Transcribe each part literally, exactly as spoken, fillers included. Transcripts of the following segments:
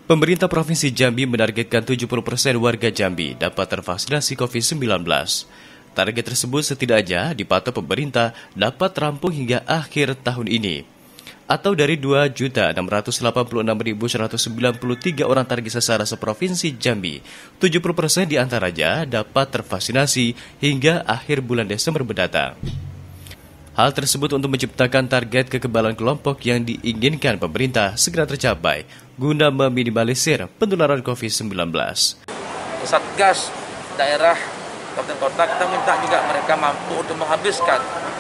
Pemerintah Provinsi Jambi menargetkan tujuh puluh persen warga Jambi dapat tervaksinasi covid sembilan belas. Target tersebut setidaknya dipatok pemerintah dapat rampung hingga akhir tahun ini. Atau dari dua juta enam ratus delapan puluh enam ribu seratus sembilan puluh tiga orang target sasaran seprovinsi Jambi, tujuh puluh persen diantaranya dapat tervaksinasi hingga akhir bulan Desember mendatang. Hal tersebut untuk menciptakan target kekebalan kelompok yang diinginkan pemerintah segera tercapai guna meminimalisir penularan covid sembilan belas. Satgas daerah kabupaten kota kita minta juga mereka mampu untuk menghabiskan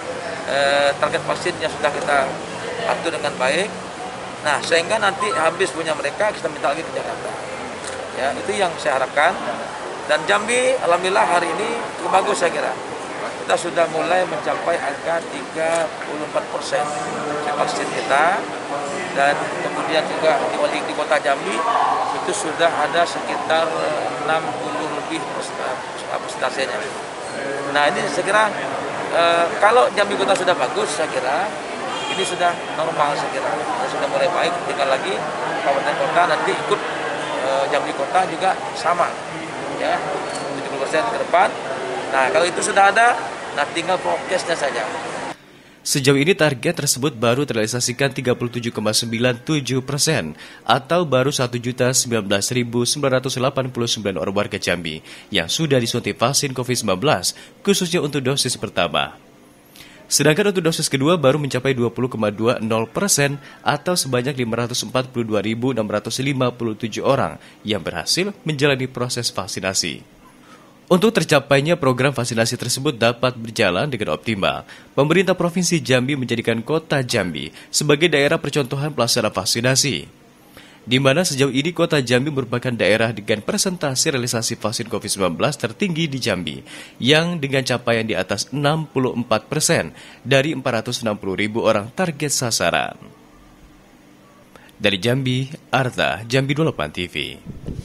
eh, target vaksin yang sudah kita atur dengan baik. Nah, sehingga nanti habis punya mereka kita minta lagi ke Jakarta. Ya, itu yang saya harapkan. Dan Jambi alhamdulillah hari ini cukup bagus saya kira. Kita sudah mulai mencapai angka tiga puluh empat persen vaksin kita, dan kemudian juga di, di kota Jambi itu sudah ada sekitar enam puluh lebih persentasenya. Nah ini saya kira e, kalau Jambi kota sudah bagus, saya kira ini sudah normal, saya kira sudah mulai baik. Tinggal lagi kabupaten kota nanti ikut e, Jambi kota juga sama, ya tujuh puluh persen ke depan. Nah kalau itu sudah ada, nah tinggal prokesnya saja. Sejauh ini target tersebut baru terrealisasikan tiga puluh tujuh koma sembilan tujuh persen atau baru satu juta sembilan belas ribu sembilan ratus delapan puluh sembilan orang warga Jambi yang sudah disuntik vaksin covid sembilan belas khususnya untuk dosis pertama. Sedangkan untuk dosis kedua baru mencapai dua puluh koma dua nol persen atau sebanyak lima ratus empat puluh dua ribu enam ratus lima puluh tujuh orang yang berhasil menjalani proses vaksinasi. Untuk tercapainya program vaksinasi tersebut dapat berjalan dengan optimal, pemerintah Provinsi Jambi menjadikan kota Jambi sebagai daerah percontohan pelaksana vaksinasi, di mana sejauh ini kota Jambi merupakan daerah dengan persentase realisasi vaksin covid sembilan belas tertinggi di Jambi, yang dengan capaian di atas enam puluh empat persen dari empat ratus enam puluh ribu orang target sasaran. Dari Jambi, Arta, Jambi dua puluh delapan T V.